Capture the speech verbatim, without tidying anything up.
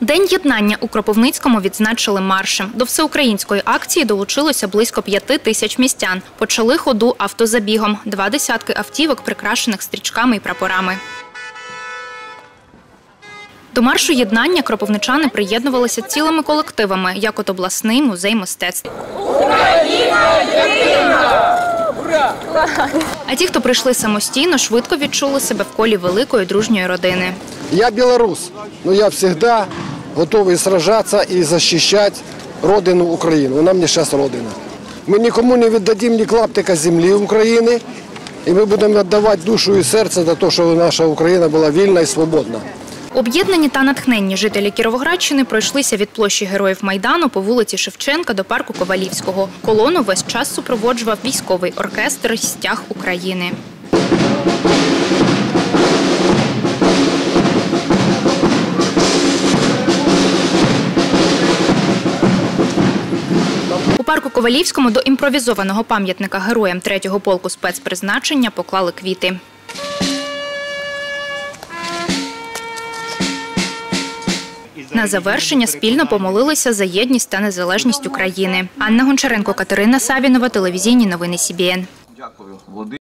День єднання у Кропивницькому відзначили маршем. До всеукраїнської акції долучилося близько п'яти тисяч містян. Почали ходу автозабігом. Два десятки автівок, прикрашених стрічками і прапорами. До маршу єднання кропивничани приєднувалися цілими колективами, як от обласний музей мистецтв. Україна єдина! Ура! А ті, хто прийшли самостійно, швидко відчули себе в колі великої дружньої родини. Я білорус, але я завжди готовий сражатися і захищати родину Україну. Вона мені зараз родина. Ми нікому не віддадимо ні клаптика землі України, і ми будемо віддавати душу і серце за те, щоб наша Україна була вільна і свободна. Об'єднані та натхненні жителі Кіровоградщини пройшлися від площі Героїв Майдану по вулиці Шевченка до парку Ковалівського. Колону весь час супроводжував військовий оркестр «Стяг України». У парку Ковалівському до імпровізованого пам'ятника героям третього полку спецпризначення поклали квіти. На завершення спільно помолилися за єдність та незалежність України. Анна Гончаренко, Катерина Савінова, телевізійні новини Сі Бі Ен.